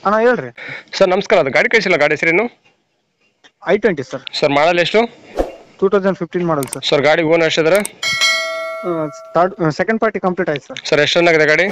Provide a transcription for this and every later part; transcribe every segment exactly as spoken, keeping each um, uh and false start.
ಅಣ್ಣ ಹೇಳ್ರಿ ಸರ್ ನಮಸ್ಕಾರ. ಅದು ಗಾಡಿ ಕಳಿಸಿಲ್ಲ, ಗಾಡಿ ಹೆಸರೇನು? I twenty sir. Sir model ಎಷ್ಟು? Two thousand fifteen model sir. Sir ಗಾಡಿ ಓನ್ ಎಷ್ಟಿದ್ರೆ? ಥರ್ಡ್ ಸೆಕೆಂಡ್ ಪಾರ್ಟಿ ಕಂಪ್ಲೀಟ್ ಆಯ್ತು ಸರ್. ಸರ್ ಎಷ್ಟು ರನ್ ಆಗಿದೆ ಗಾಡಿ?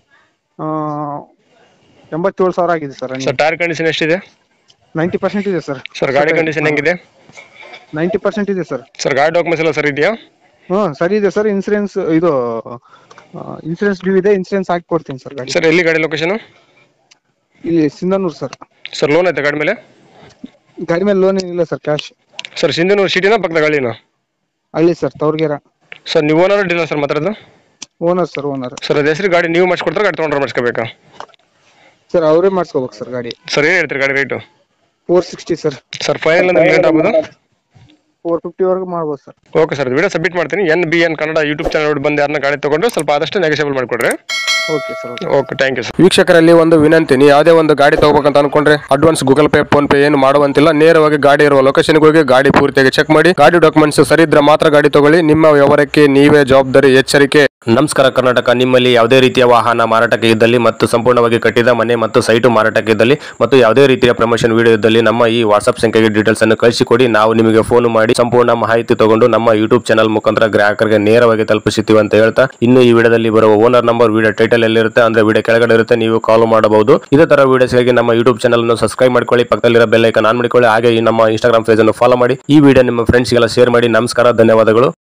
ಎಂಬತ್ತೇಳು ಸಾವಿರ ಆಗಿದೆ ಸರ್. ಸರ್ ಟೈರ್ ಕಂಡೀಷನ್ ಎಷ್ಟಿದೆ? ನೈಂಟಿ ಪರ್ಸೆಂಟ್ ಇದೆ ಸರ್. ಸರ್ ಗಾಡಿ ಕಂಡೀಷನ್ ಹೆಂಗಿದೆ? ನೈಂಟಿ ಪರ್ಸೆಂಟ್ ಇದೆ ಸರ್. ಸರ್ ಗಾಡಿ ಡಾಕ್ಯುಮೆಂಟ್ಸ್ ಎಲ್ಲ ಸರ್ ಇದೆಯಾ? ಹ್ಞೂ ಸರಿ ಇದೆ ಸರ್. ಇನ್ಸೂರೆನ್ಸ್ ಇದು ಇನ್ಸೂರೆನ್ಸ್ ಡ್ಯೂ ಇದೆ. ಇನ್ಸೂರೆನ್ಸ್ ಹಾಕಿ ಕೊಡ್ತೀನಿ ಸರ್ ಗಾಡಿ. ಸರ್ ಎಲ್ಲಿ ಗಾಡಿ ಲೊಕೇಶನ್? ಇಲ್ಲಿ ಸಿಂಧನೂರು ಸರ್. ಸರ್ ಲೋನ್ ಐತೆ ಗಾಡಿ ಮೇಲೆ? ಗಾಡಿ ಮೇಲೆ ಲೋನ್ ಏನಿಲ್ಲ ಸರ್, ಕ್ಯಾಶ್. ಸರ್ ಸಿಂಧನೂರು ಸಿಟಿನ ಪಕ್ಕದ ಗಾಡಿನ? ಹಳ್ಳಿ ಸರ್, ತವರ್ಗೆರ. ಸರ್ ನೀವು ಓನರ್ ಡೀಲರ್ ಸರ್ ಮಾತಾಡೋದು? Owner sir, owner. ಸರ್ ಅದು ಹೆಸರು ಗಾಡಿ ನೀವು ಮಾಡಿಸ್ಕೊಡ್ತಾರೆ, ಗಾಡಿ ತೊಗೊಂಡ್ರೆ ಮಾಡಿಸ್ಕೋಬೇಕಾ? ಸರ್ ಅವರೇ ಮಾಡಿಸ್ಕೋಬೇಕು ಸರ್ ಗಾಡಿ. ಸರ್ ಏನು ಹೇಳ್ತೀರಿ ಗಾಡಿ rate? Four sixty sir. Sir final ಅಂದ್ರೆ ಲೇಟ್ ಆಗ್ಬೋದು? ಫೋರ್ ಫಿಫ್ಟಿವರೆಗೂ ಮಾಡ್ಬೋದು sir. Okay sir, video submit ಮಾಡ್ತೀನಿ. N B N Kannada YouTube channel ಬಂದು ಯಾರನ್ನ ಗಾಡಿ ತೊಗೊಂಡ್ರೆ ಸ್ವಲ್ಪ ಆದಷ್ಟು ನೆಗೋಷಿಯಬಲ್ ಮಾಡಿಕೊಡ್ರಿ. Okay sir. Okay, thank you sir. ವೀಕ್ಷಕರಲ್ಲಿ ಒಂದು ವಿನಂತಿ, ನೀವು ಯಾವುದೇ ಒಂದು ಗಾಡಿ ತಗೋಬೇಕಂತ ಅನ್ಕೊಂಡ್ರೆ advance Google Pay PhonePe ಏನು ಮಾಡುವಂತಿಲ್ಲ. ನೇರವಾಗಿ ಗಾಡಿ ಇರುವ ಲೊಕೇಶನ್ಗೆ ಹೋಗಿ ಗಾಡಿ ಪೂರ್ತಿಯಾಗಿ ಚೆಕ್ ಮಾಡಿ, ಗಾಡಿ ಡಾಕ್ಯುಮೆಂಟ್ಸ್ ಸರಿ ಇದ್ರೆ ಮಾತ್ರ ಗಾಡಿ ತಗೊಳ್ಳಿ. ನಿಮ್ಮ ವ್ಯವಹಾರಕ್ಕೆ ನೀವೇ ಜವಾಬ್ದಾರಿ. ಎಚ್ಚರಿಕೆ. ನಮಸ್ಕಾರ ಕರ್ನಾಟಕ. ನಿಮ್ಮಲ್ಲಿ ಯಾವುದೇ ರೀತಿಯ ವಾಹನ ಮಾರಾಟಕ್ಕೆ ಇದ್ದಲ್ಲಿ ಮತ್ತು ಸಂಪೂರ್ಣವಾಗಿ ಕಟ್ಟಿದ ಮನೆ ಮತ್ತು ಸೈಟು ಮಾರಾಟಕ್ಕೆ ಇದ್ದಲ್ಲಿ ಮತ್ತು ಯಾವುದೇ ರೀತಿಯ ಪ್ರಮೋಷನ್ ವಿಡಿಯೋ ಇದ್ದಲ್ಲಿ ನಮ್ಮ ಈ ವಾಟ್ಸ್ಆಪ್ ಸಂಖ್ಯೆಗೆ ಡೀಟೇಲ್ಸ್ ಅನ್ನು ಕಳಿಸಿಕೊಡಿ. ನಾವು ನಿಮಗೆ ಫೋನ್ ಮಾಡಿ ಸಂಪೂರ್ಣ ಮಾಹಿತಿ ತಗೊಂಡು ನಮ್ಮ ಯೂಟ್ಯೂಬ್ ಚಾನಲ್ ಮುಖಾಂತರ ಗ್ರಾಹಕರಿಗೆ ನೇರವಾಗಿ ತಲುಪಿಸುತ್ತೀವಿ ಅಂತ ಹೇಳ್ತಾ, ಇನ್ನು ಈ ವಿಡಿಯೋದಲ್ಲಿ ಬರುವ ಓನರ್ ನಂಬರ್ ವಿಡಿಯೋ ಟೈಟಲ್ ಎಲ್ಲಿರುತ್ತೆ ಅಂದ್ರೆ ವಿಡಿಯೋ ಕೆಳಗಡೆ ಇರುತ್ತೆ, ನೀವು ಕಾಲ್ ಮಾಡಬಹುದು. ಇದೇ ತರ ವಿಡಿಯೋಸ್ಗಾಗಿ ನಮ್ಮ ಯೂಟ್ಯೂಬ್ ಚಾನಲ್ ಅನ್ನು ಸಬ್ಸ್ಕ್ರೈಬ್ ಮಾಡ್ಕೊಳ್ಳಿ, ಪಕ್ಕದಲ್ಲಿರೋ ಬೆಲ್ ಐಕಾನ್ ಆನ್ ಮಾಡಿಕೊಳ್ಳಿ. ಹಾಗೆ ಈ ನಮ್ಮ ಇನ್ಸ್ಟಾಗ್ರಾಮ್ ಪೇಜ್ ಅನ್ನು ಫಾಲೋ ಮಾಡಿ. ಈ ವಿಡಿಯೋ ನಿಮ್ಮ ಫ್ರೆಂಡ್ಸ್ಗೆಲ್ಲ ಶೇರ್ ಮಾಡಿ. ನಮಸ್ಕಾರ, ಧನ್ಯವಾದಗಳು.